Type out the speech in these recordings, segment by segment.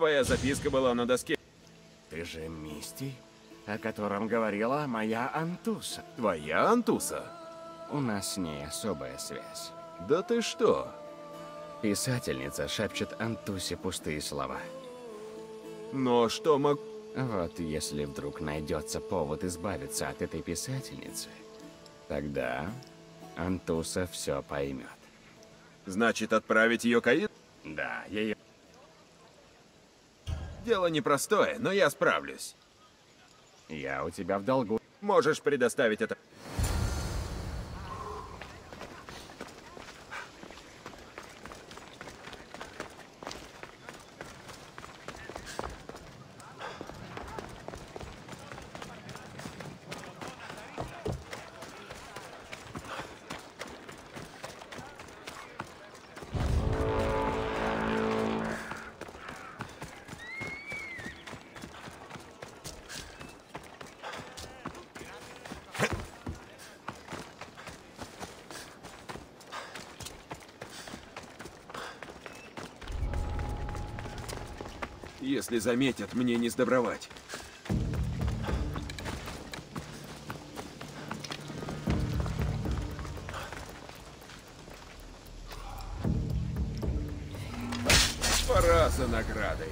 Твоя записка была на доске. Ты же Мисти, о котором говорила моя Антуса. Твоя Антуса? У нас с ней особая связь. Да ты что? Писательница шепчет Антусе пустые слова. Но что мог... Вот если вдруг найдется повод избавиться от этой писательницы, тогда Антуса все поймет. Значит, отправить ее Каир? Да, ее... Дело непростое, но я справлюсь. Я у тебя в долгу. Можешь предоставить это... Если заметят, мне не сдобровать. Пора за наградой.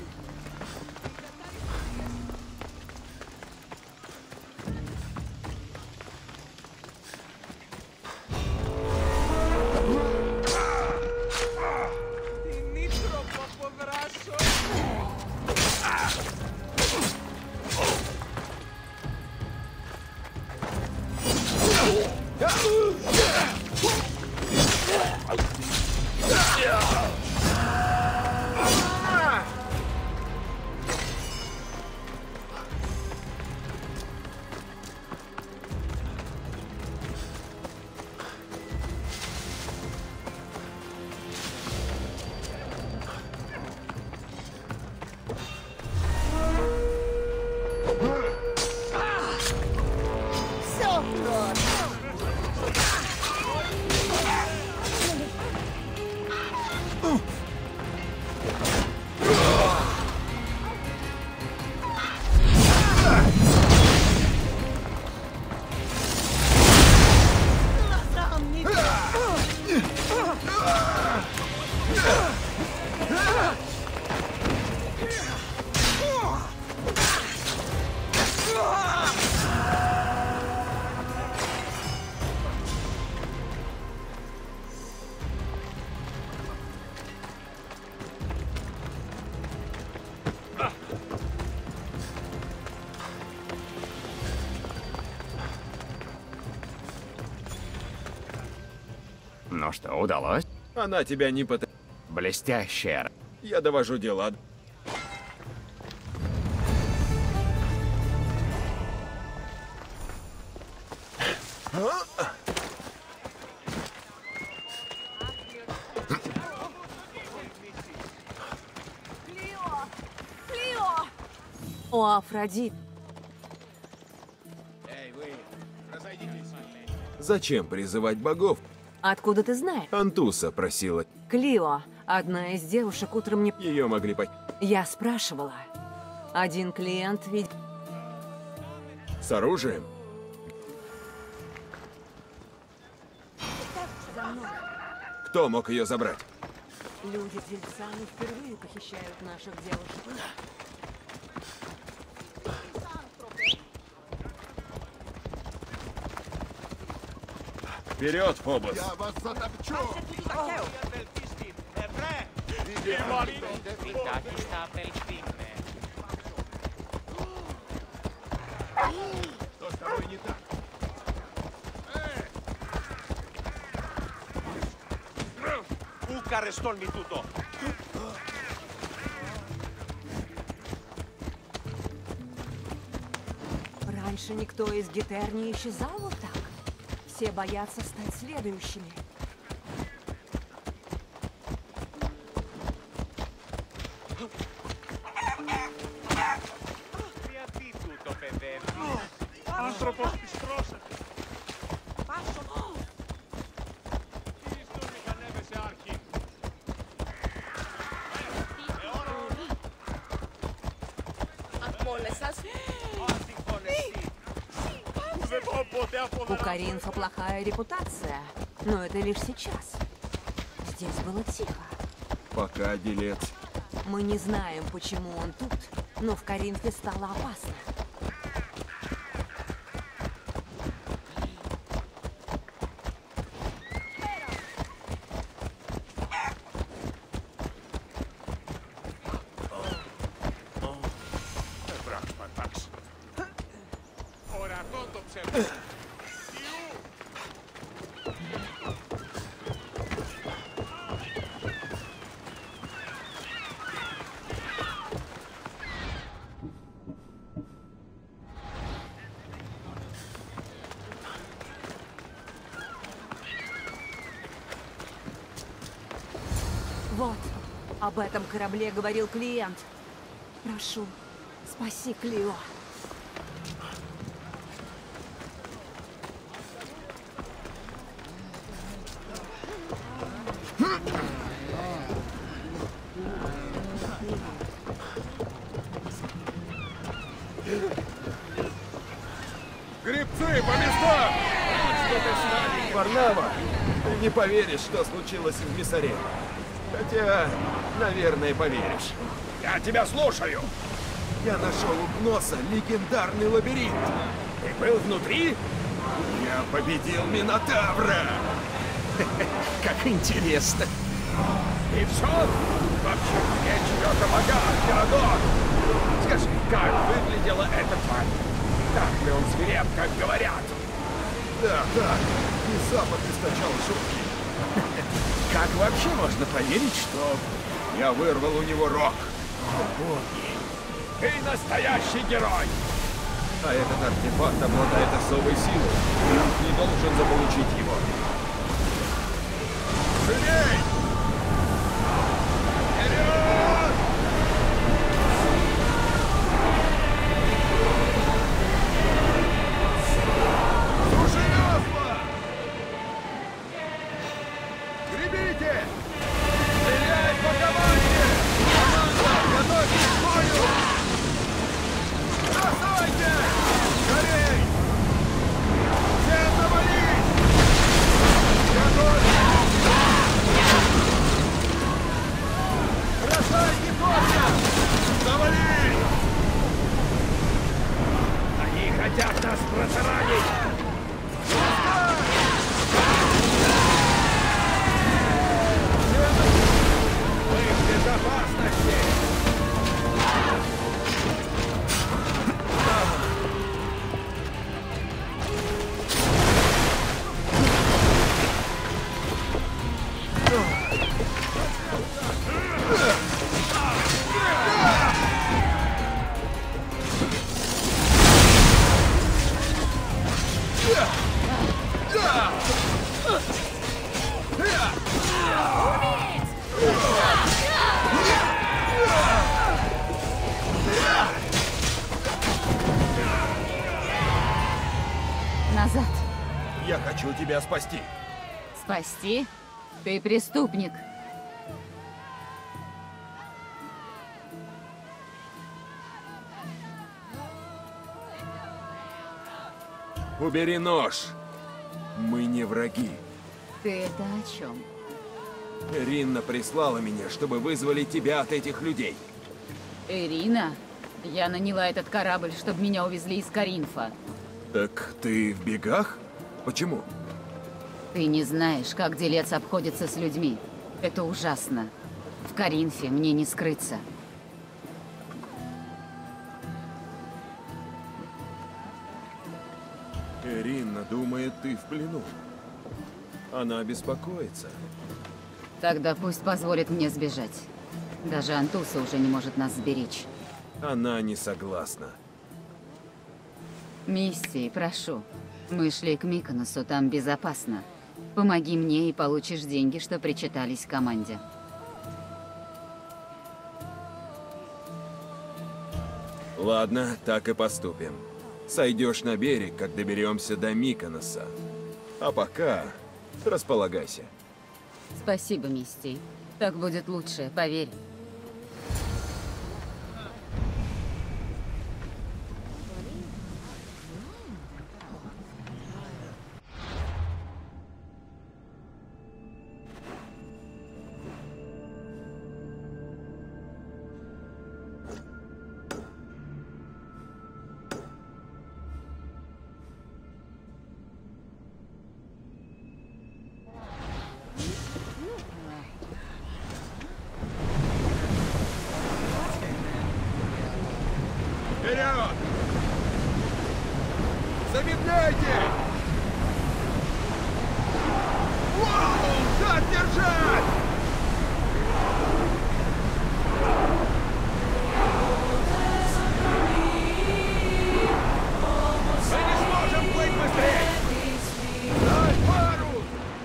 Ну что, удалось? Она тебя не pot... Блестящая. Я довожу дела. О, Афродит. Эй, вы, разойдитесь. Зачем призывать богов? Откуда ты знаешь? Антуса просила. Клио, одна из девушек утром мне... Ее могли по... Я спрашивала. Один клиент ведь... С оружием? Кто мог ее забрать? Люди тельцами впервые похищают наших девушек. Вперед, Фобос! Я вас затопчу! Что с тобой не так? Раньше никто из Гетер не исчезал вот так. Все боятся стать следующими. У Каринфа плохая репутация, но это лишь сейчас. Здесь было тихо. Пока, делец. Мы не знаем, почему он тут, но в Каринфе стало опасно. Ora tonto observa. Вот, об этом корабле говорил клиент. Прошу, спаси Клио. Гребцы, по местам! Что-то с нами, Варнава! Ты не поверишь, что случилось в Миссаре. Хотя, наверное, поверишь. Я тебя слушаю. Я нашел у Гноса легендарный лабиринт. Ты был внутри? Я победил Минотавра! Как интересно. И все? Вообще мне чье-то помогает, Теодор. Скажи, как выглядела эта тварь? Так ли он свиреп, как говорят? Да, так. И запах источал шутки. Как вообще можно поверить, что... Я вырвал у него рог. Боги, ты настоящий герой! А этот артефакт обладает особой силой. Ты не должен заполучить его. Живей! Вперед! Слушай, весла! Гребите! Стреляй по команде! Команда, готовьтесь к бою! Бросайте! Скорей! Всем навалить! Готовьтесь! Бросайте копья! Навали! Они хотят нас процаранить! Мы в безопасности! Назад. Я хочу тебя спасти. Спасти? Ты преступник. Убери нож. Мы не враги. Ты это о чем? Ринна прислала меня, чтобы вызвали тебя от этих людей. Ирина? Я наняла этот корабль, чтобы меня увезли из Каринфа. Так ты в бегах? Почему? Ты не знаешь, как делец обходится с людьми. Это ужасно. В Каринфе мне не скрыться. Ринна думает, ты в плену. Она беспокоится. Тогда пусть позволит мне сбежать. Даже Антуса уже не может нас сберечь. Она не согласна. Миссии, прошу. Мы шли к Миконосу, там безопасно. Помоги мне и получишь деньги, что причитались команде. Ладно, так и поступим. Сойдешь на берег, как доберемся до Миконоса. А пока располагайся. Спасибо, Мисти. Так будет лучше, поверь. Стойте! Вау! Так держать! Мы не сможем плыть быстрее! Дай пару!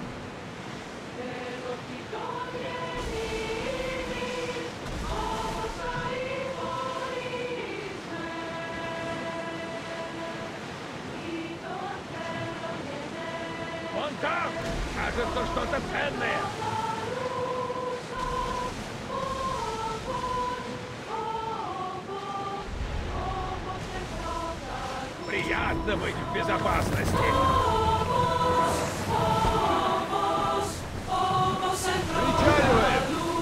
Вон там! Кажется, что-то ценное! Приятно быть в безопасности! Причаливаем!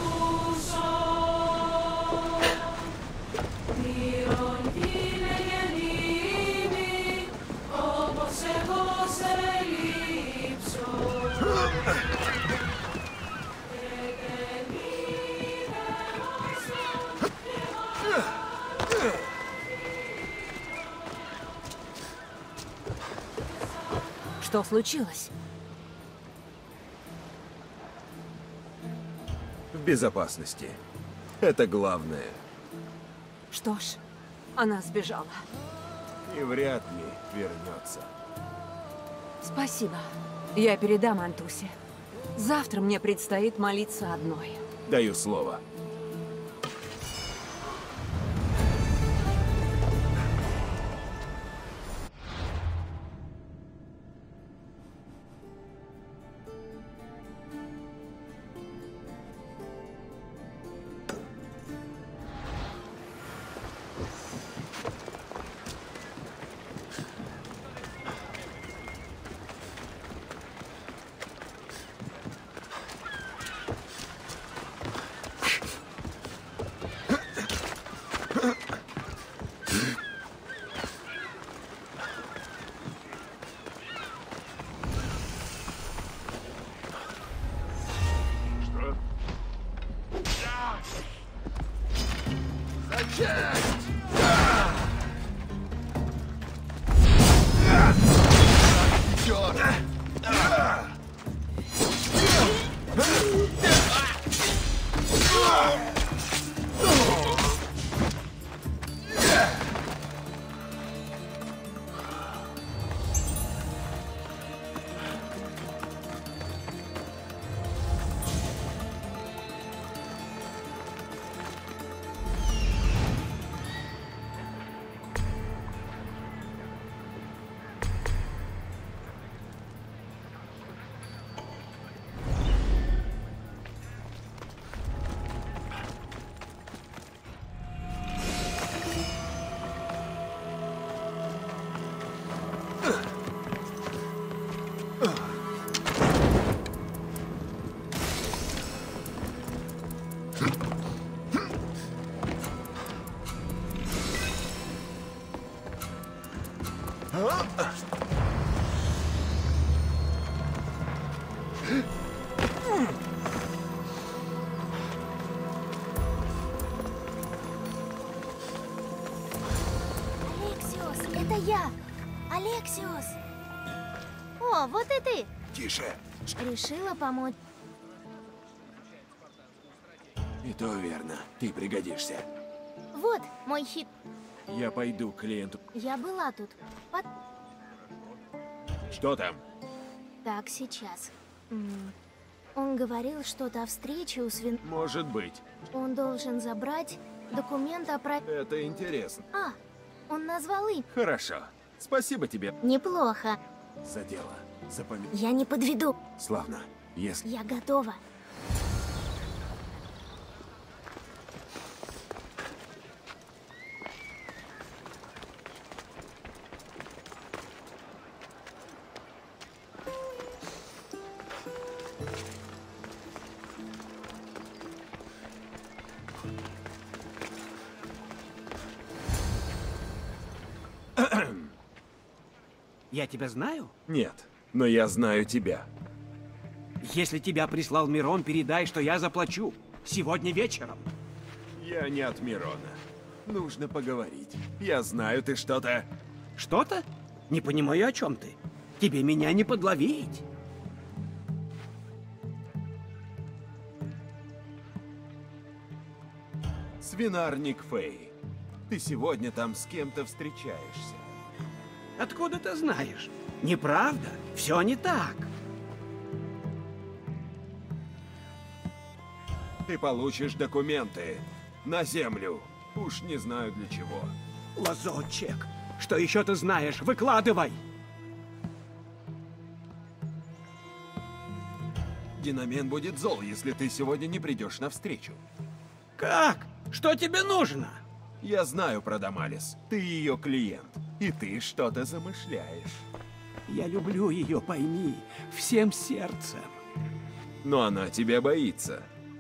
Что случилось? В безопасности. Это главное. Что ж, она сбежала. И вряд ли вернется. Спасибо. Я передам Антусе. Завтра мне предстоит молиться одной. Даю слово. Алексиус, это я! Алексиус! О, вот и ты! Тише. Решила помочь. И то верно. Ты пригодишься. Вот мой хит. Я пойду к клиенту. Я была тут. Что там? Так, сейчас. Он говорил что-то о встрече у Свин... Может быть. Он должен забрать документ о про... Это интересно. А, он назвал имя. Хорошо. Спасибо тебе Неплохо. за дело. Запомни. Я не подведу. Славно. Если... Я готова. Я тебя знаю? Нет, но я знаю тебя. Если тебя прислал Мирон, передай, что я заплачу. Сегодня вечером. Я не от Мирона. Нужно поговорить. Я знаю, ты что-то... Что-то? Не понимаю, о чем ты. Тебе меня не подловить. Свинарник Фэй. Ты сегодня там с кем-то встречаешься. Откуда ты знаешь? Неправда. Все не так. Ты получишь документы на землю. Уж не знаю для чего. Лазутчик, что еще ты знаешь? Выкладывай. Динамен будет зол, если ты сегодня не придешь навстречу. Как? Что тебе нужно? Я знаю про Дамалис. Ты ее клиент. И ты что-то замышляешь. Я люблю ее, пойми, всем сердцем. Но она тебя боится.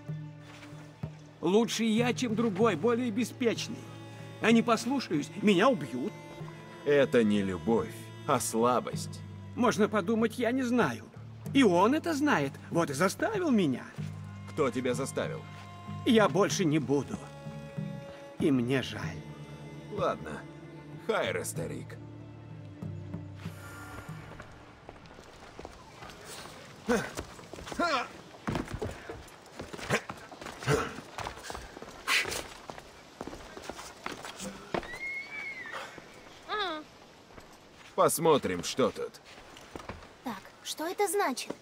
Лучше я, чем другой, более беспечный. А не послушаюсь, меня убьют. Это не любовь, а слабость. Можно подумать, я не знаю. И он это знает, вот и заставил меня. Кто тебя заставил? Я больше не буду. И мне жаль. Ладно. Хайре, старик. Посмотрим, что тут. Так, что это значит?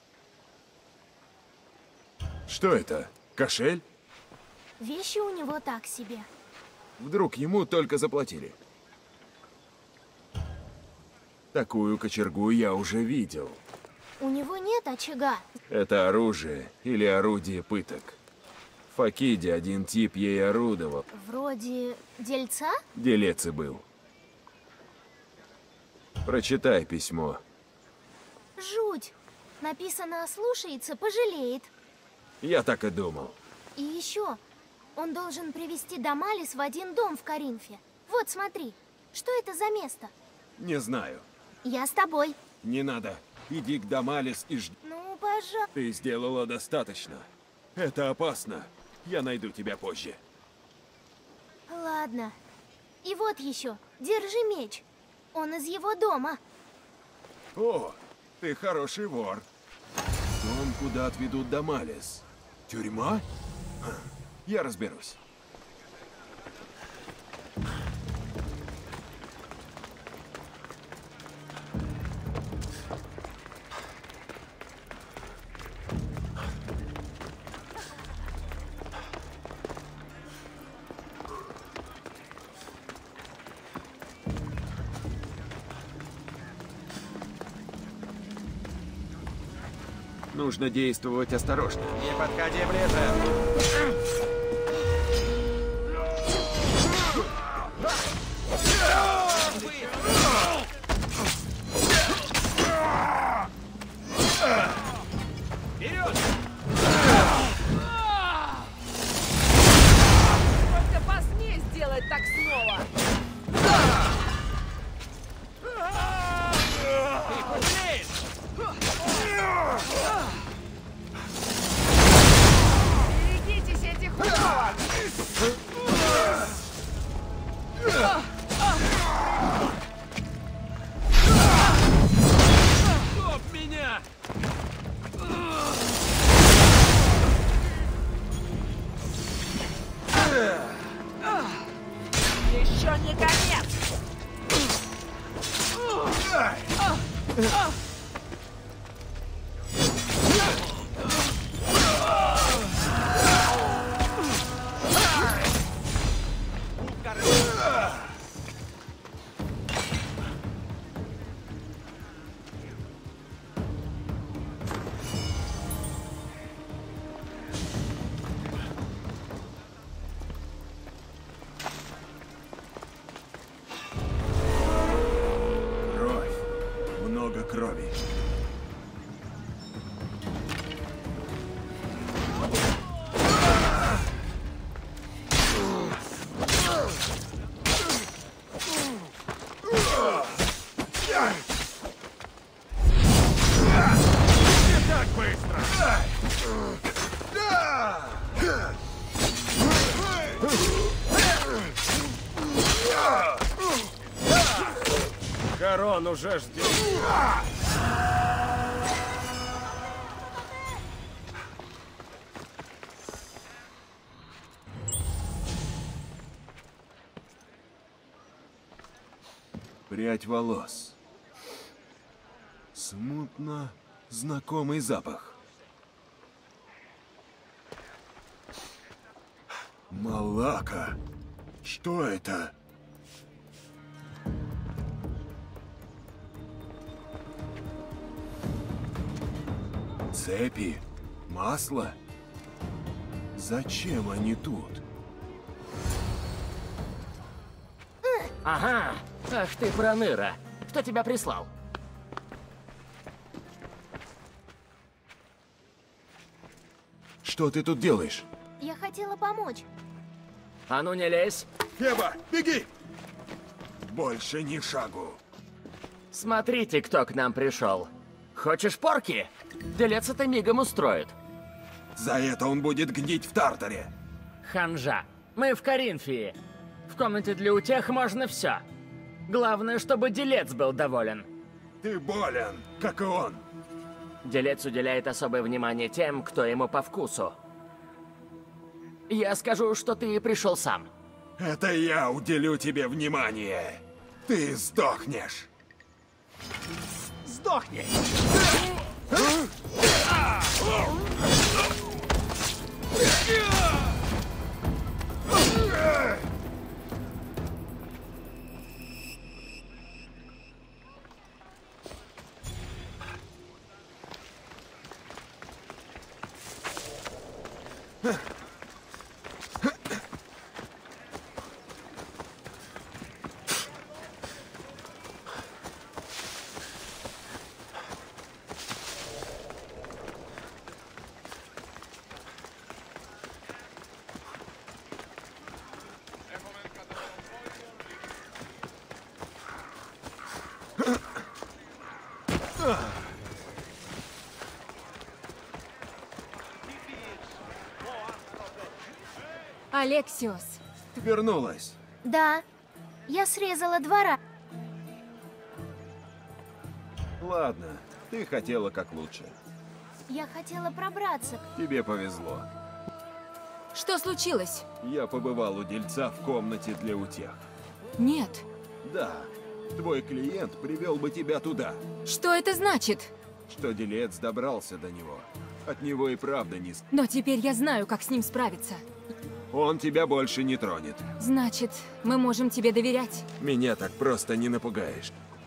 Что это? Кошель? Вещи у него так себе. Вдруг ему только заплатили? Такую кочергу я уже видел. У него нет очага. Это оружие или орудие пыток. В Факиде один тип ей орудовал. Вроде дельца? Делец и был. Прочитай письмо. Жуть. Написано «ослушается, пожалеет». Я так и думал. И еще, он должен привести Дамалис в один дом в Коринфе. Вот, смотри. Что это за место? Не знаю. Я с тобой. Не надо. Иди к Дамалис и жди. Ну, пожалуйста. Ты сделала достаточно. Это опасно. Я найду тебя позже. Ладно. И вот еще. Держи меч. Он из его дома. О, ты хороший вор. Дом, куда отведут Дамалис. Тюрьма? Я разберусь. Нужно действовать осторожно. Не подходи ближе. Вперед! Только посмей сделать так снова! Ты пожалеешь! Берегитесь этих уродов! Стоп меня! Еще не конец! Кровь. Много крови. Не так быстро! Корон уже ждет. Прядь волос. Смутно знакомый запах. Малака. Что это? Цепи? Масло? Зачем они тут? Ага. Ах ты, проныра. Кто тебя прислал? Что ты тут делаешь? Я хотела помочь. А ну не лезь. Феба, беги! Больше ни шагу. Смотрите, кто к нам пришел. Хочешь порки? Делец это мигом устроит. За это он будет гнить в Тартаре. Ханжа. Мы в Коринфии. В комнате для утех можно все. Главное, чтобы делец был доволен. Ты болен, как и он. Делец уделяет особое внимание тем, кто ему по вкусу. Я скажу, что ты пришел сам. Это я уделю тебе внимание. Ты сдохнешь. Сдохни! Алексиос. Вернулась. Да, я срезала двора. Ладно, ты хотела как лучше. Я хотела пробраться. Тебе повезло. Что случилось? Я побывал у дельца в комнате для утех. Нет. Да, твой клиент привел бы тебя туда. Что это значит? Что делец добрался до него. От него и правда не... Но теперь я знаю, как с ним справиться. Он тебя больше не тронет. Значит, мы можем тебе доверять. Меня так просто не напугаешь.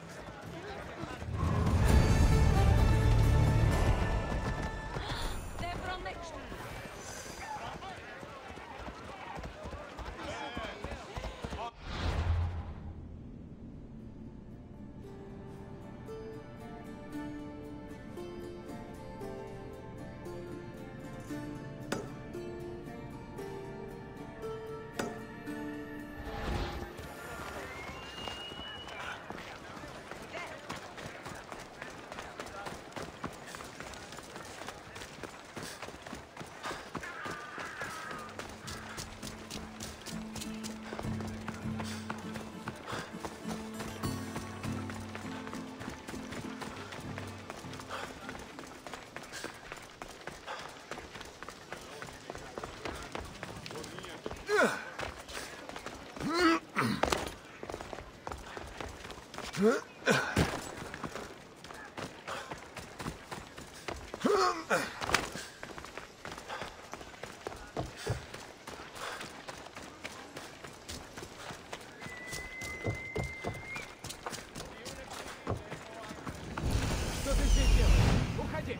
Что ты здесь делаешь? Уходи!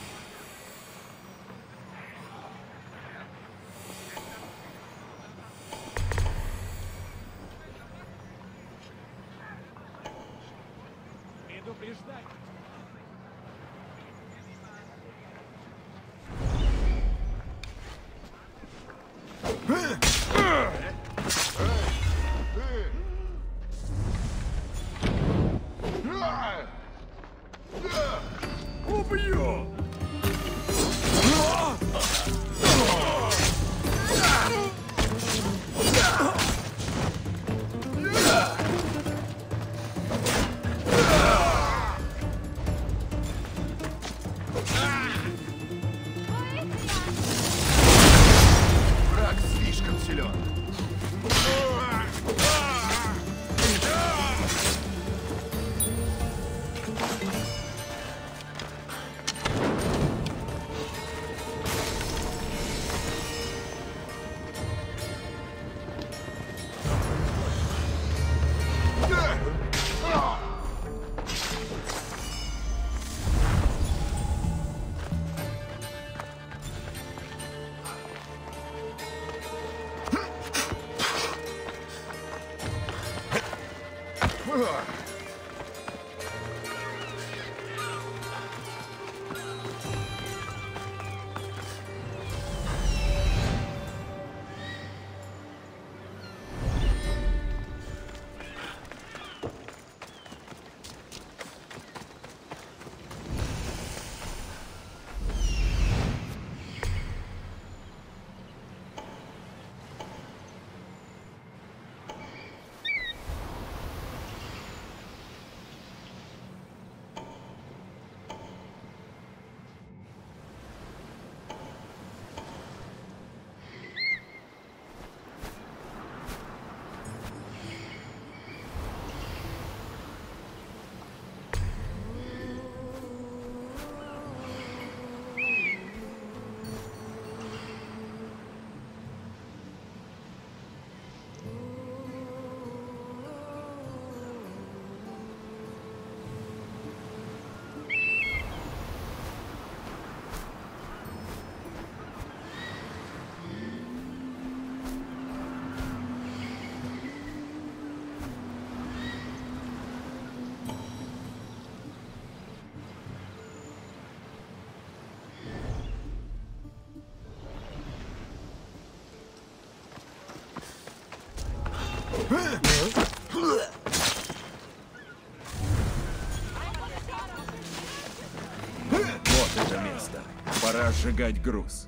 Предупреждай! Убью! Вот это место. Пора сжигать груз.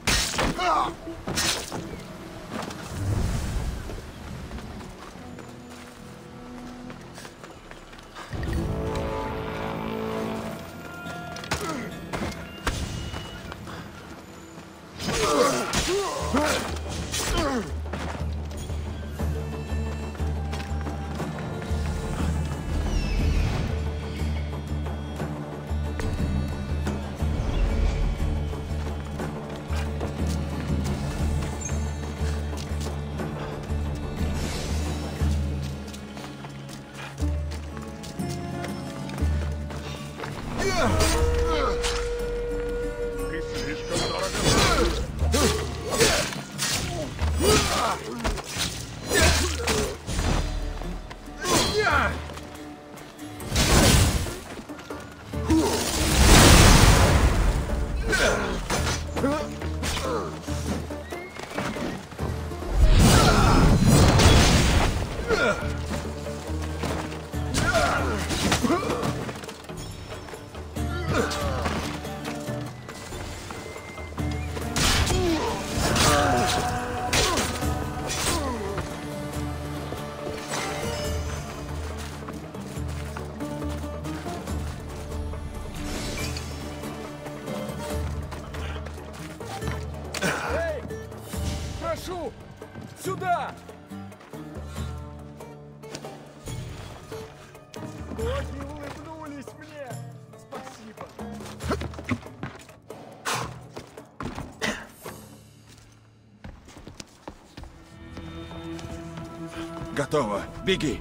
Ты слишком дорого. Прошу! Сюда! Боги улыбнулись мне! Спасибо! Готово! Беги!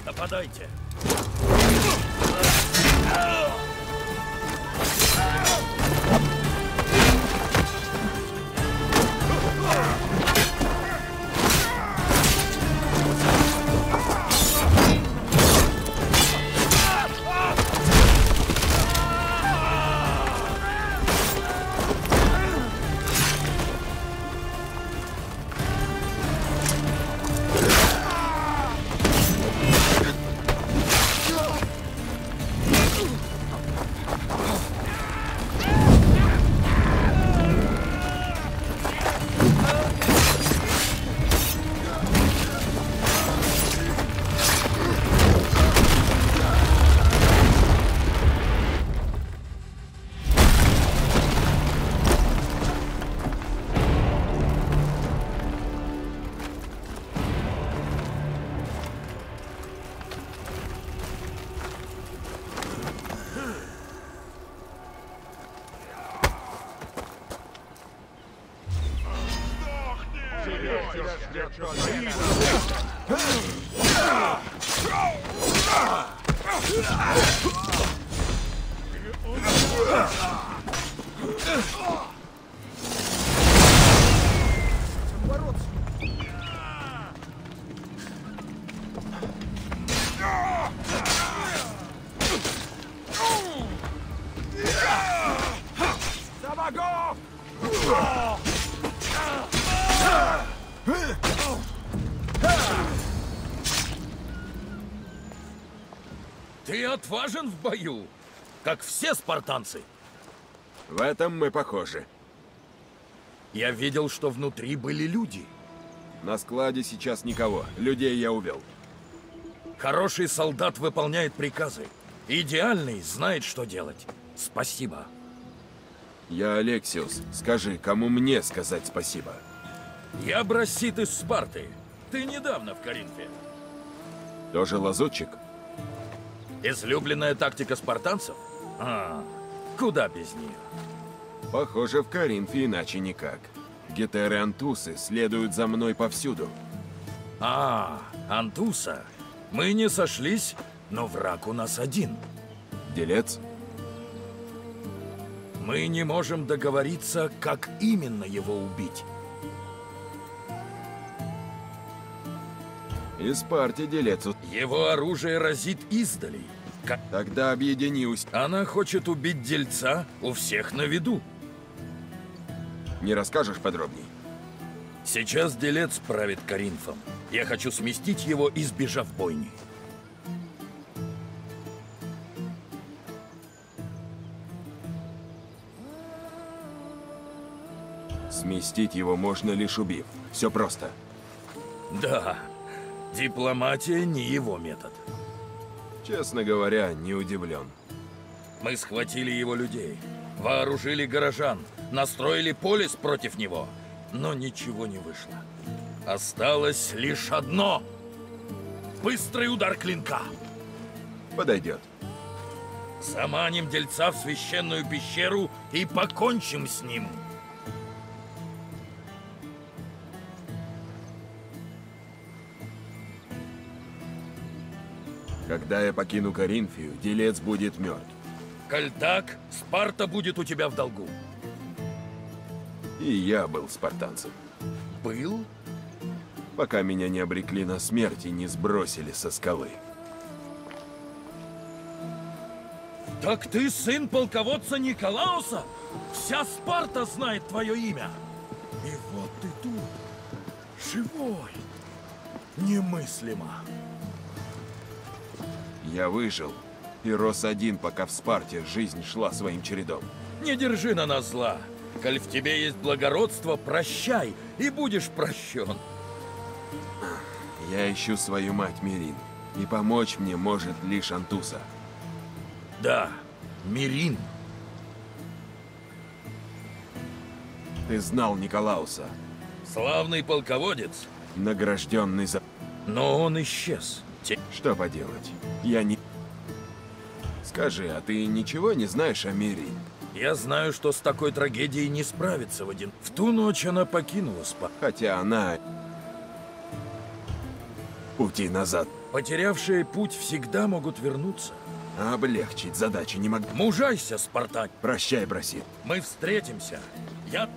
Нападайте. Ты отважен в бою, как все спартанцы. В этом мы похожи. Я видел, что внутри были люди. На складе сейчас никого. Людей я увел. Хороший солдат выполняет приказы. Идеальный знает, что делать. Спасибо. Я Алексиус. Скажи, кому мне сказать спасибо? Я Брасит из Спарты. Ты недавно в Коринфе. Тоже лазутчик? Излюбленная тактика спартанцев? Куда без нее? Похоже, в Коринфе иначе никак. Гетеры Антусы следуют за мной повсюду. Антуса. Мы не сошлись, но враг у нас один. Делец? Мы не можем договориться, как именно его убить. Из партии Делец. Его оружие разит издали. Тогда объединюсь. Она хочет убить дельца у всех на виду. Не расскажешь подробней? Сейчас Делец правит Коринфом. Я хочу сместить его, избежав бойни. Сместить его можно лишь убив. Все просто. Да, дипломатия не его метод. Честно говоря, не удивлен. Мы схватили его людей, вооружили горожан, настроили полис против него, но ничего не вышло. Осталось лишь одно. Быстрый удар клинка. Подойдет. Заманим дельца в священную пещеру и покончим с ним. Когда я покину Коринфию, Делец будет мертв. Коль так, Спарта будет у тебя в долгу. И я был спартанцем. Был? Пока меня не обрекли на смерть и не сбросили со скалы. Так ты сын полководца Николауса? Вся Спарта знает твое имя. И вот ты тут, живой. Немыслимо. Я выжил и рос один, пока в Спарте жизнь шла своим чередом. Не держи на нас зла. Коль в тебе есть благородство, прощай, и будешь прощен. Я ищу свою мать Мирин, и помочь мне может лишь Антуса. Да, Мирин. Ты знал Николауса. Славный полководец. Награжденный за... Но он исчез. Что поделать? Я не... Скажи, а ты ничего не знаешь о Мирин? Я знаю, что с такой трагедией не справиться в один. В ту ночь она покинула Спарту. Хотя она... Пути назад. Потерявшие путь всегда могут вернуться. Облегчить задачу не могу. Мужайся, Спартак. Прощай, Брасид. Мы встретимся. Я...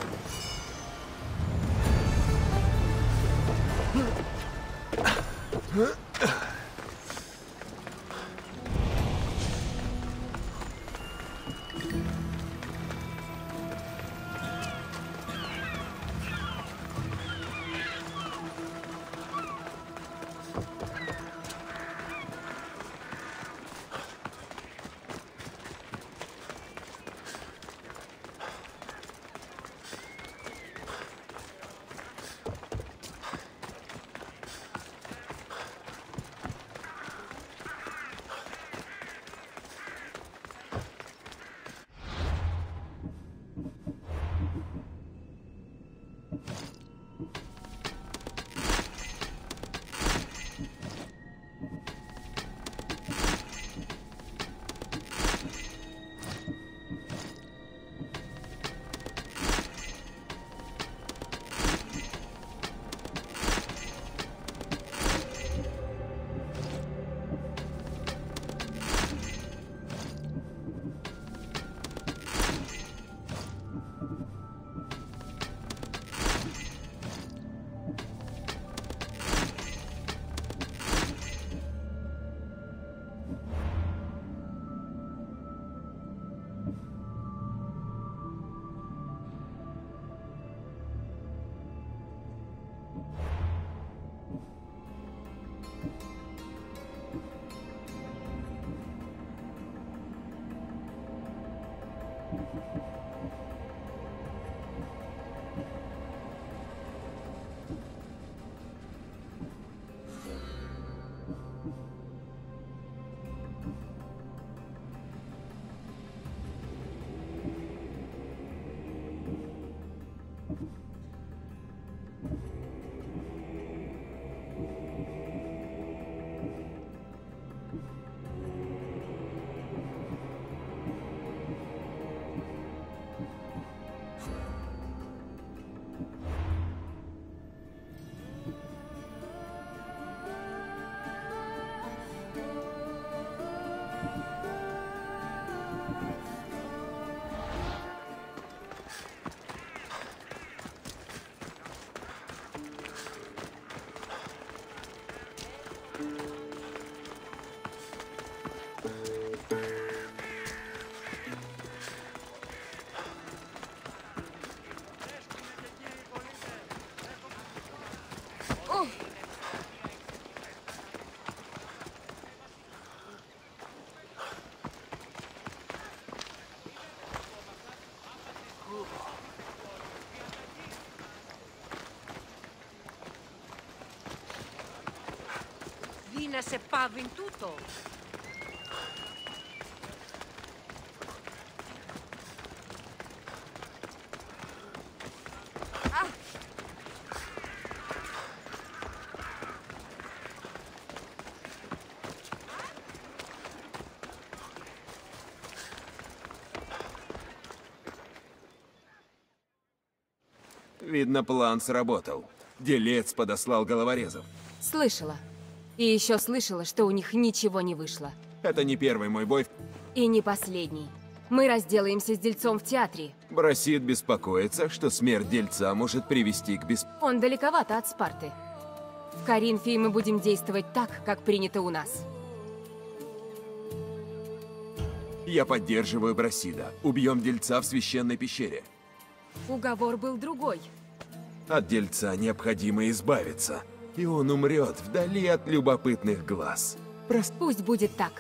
Se pas venduto. Видно, план сработал. Делец подослал головорезов. Слышала. И еще слышала, что у них ничего не вышло. Это не первый мой бой. И не последний. Мы разделаемся с дельцом в театре. Брасид беспокоится, что смерть дельца может привести к Он далековато от Спарты. В Коринфии мы будем действовать так, как принято у нас. Я поддерживаю Брасида. Убьем дельца в священной пещере. Уговор был другой. От дельца необходимо избавиться. И он умрет вдали от любопытных глаз. Пусть будет так.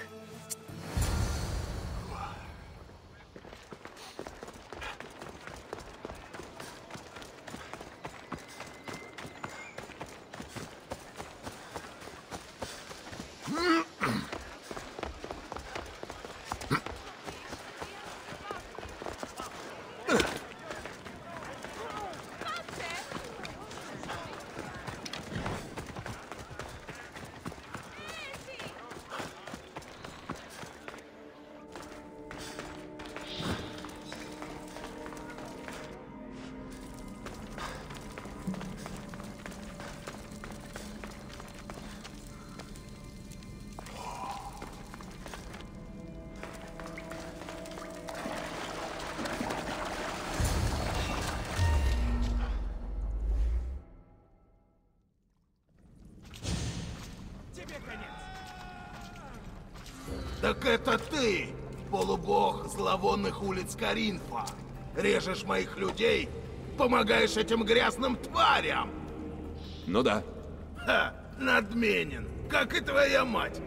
Так это ты, полубог зловонных улиц Коринфа. Режешь моих людей, помогаешь этим грязным тварям. Ну да. Ха, надменен, как и твоя мать.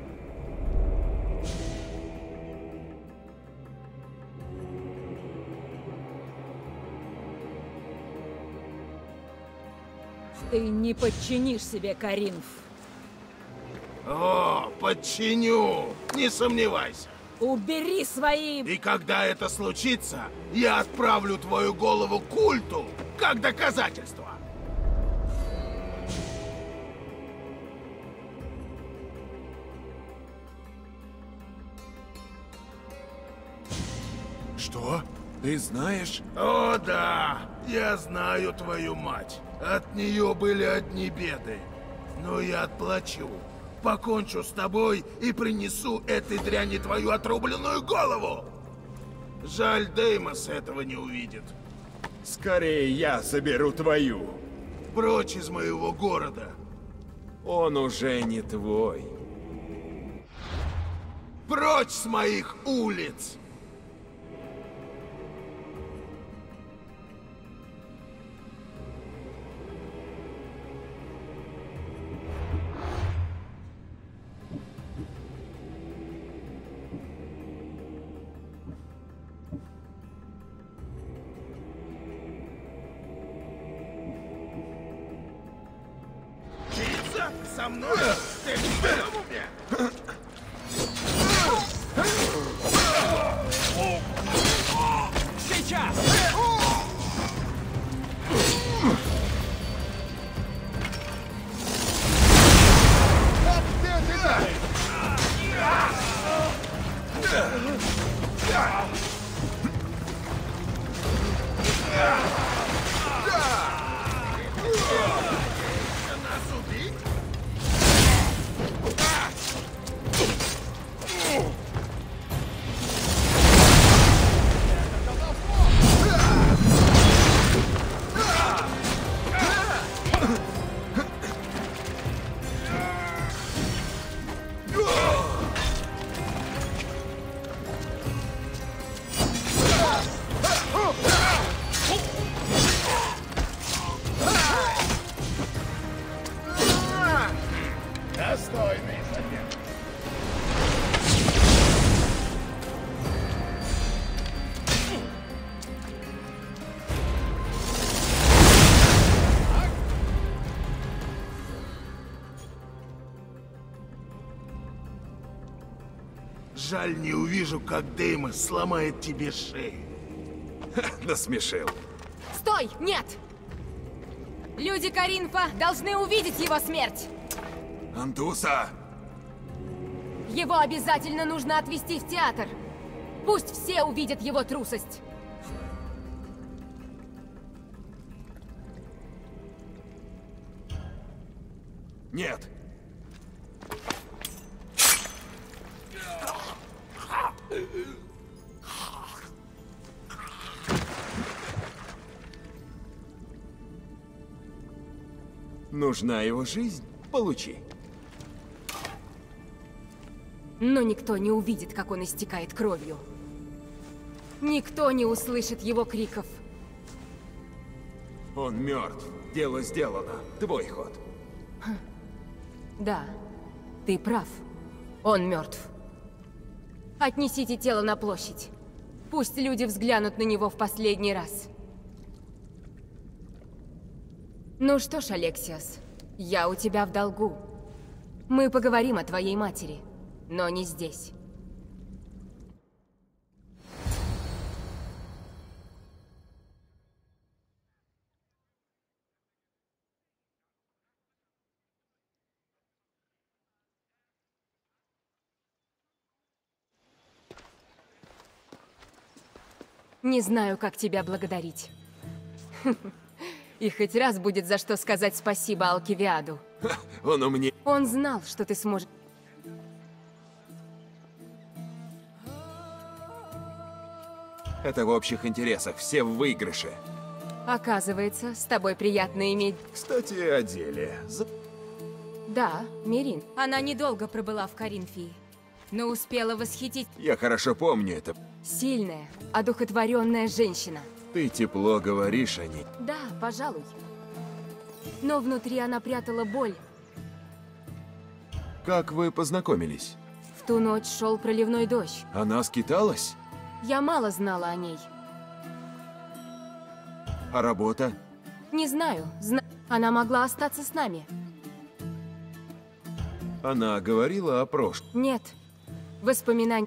Ты не подчинишь себе, Коринф. О, подчиню, не сомневайся. Убери свои... И когда это случится, я отправлю твою голову культу, как доказательство. Что? Ты знаешь? О да, я знаю твою мать. От нее были одни беды. Но я отплачу. Покончу с тобой и принесу этой дряни твою отрубленную голову. Жаль, Деймос этого не увидит. Скорее я заберу твою. Прочь из моего города. Он уже не твой. Прочь с моих улиц! Со мной? Ты в своем уме? Сейчас! Нас убить? Достойный соперник. Жаль, не увижу, как Деймос сломает тебе шею. Насмешил. Стой! Нет! Люди Коринфа должны увидеть его смерть! Антуса! Его обязательно нужно отвезти в театр. Пусть все увидят его трусость. Нет. Нужна его жизнь? Получи. Но никто не увидит, как он истекает кровью. Никто не услышит его криков. Он мертв. Дело сделано. Твой ход. Да, ты прав. Он мертв. Отнесите тело на площадь. Пусть люди взглянут на него в последний раз. Ну что ж, Алексиос, я у тебя в долгу. Мы поговорим о твоей матери, но не здесь. Не знаю, как тебя благодарить. И хоть раз будет за что сказать спасибо Алкивиаду. Он умнее. Он знал, что ты сможешь... Это в общих интересах. Все в выигрыше. Оказывается, с тобой приятно иметь... Кстати, о деле. Да, Мирин. Она недолго пробыла в Коринфии. но успела восхитить. Я хорошо помню это. Сильная, одухотворенная женщина. Ты тепло говоришь о ней. Да, пожалуй. Но внутри она прятала боль. Как вы познакомились? В ту ночь шел проливной дождь. Она скиталась? Я мало знала о ней. А работа? Не знаю. Она могла остаться с нами. Она говорила о прошлом? Нет. Воспоминаний.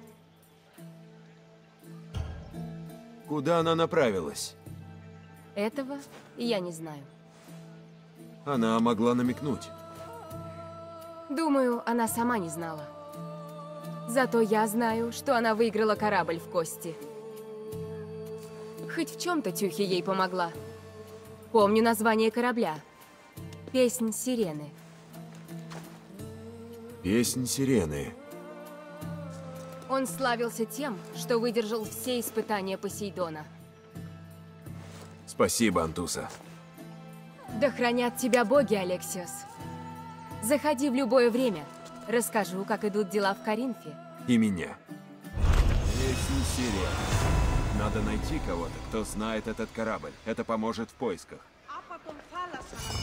Куда она направилась? Этого я не знаю. Она могла намекнуть. Думаю, она сама не знала. Зато я знаю, что она выиграла корабль в кости. Хоть в чем-то Тюхи ей помогла. Помню название корабля. Песнь сирены. Песнь сирены. Он славился тем, что выдержал все испытания Посейдона. Спасибо, Антуса. Да хранят тебя боги, Алексиос. Заходи в любое время. Расскажу, как идут дела в Коринфе. И меня. Песнь сирены. Надо найти кого-то, кто знает этот корабль. Это поможет в поисках.